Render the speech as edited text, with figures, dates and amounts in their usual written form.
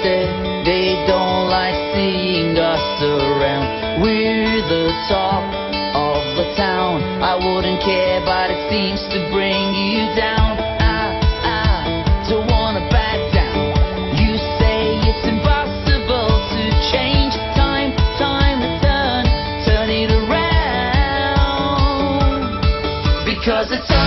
say they don't like seeing us around. We're the talk of the town. I wouldn't care, but it seems to bring you down. I don't wanna back down. You say it's impossible to change. Time to turn it around. Because it's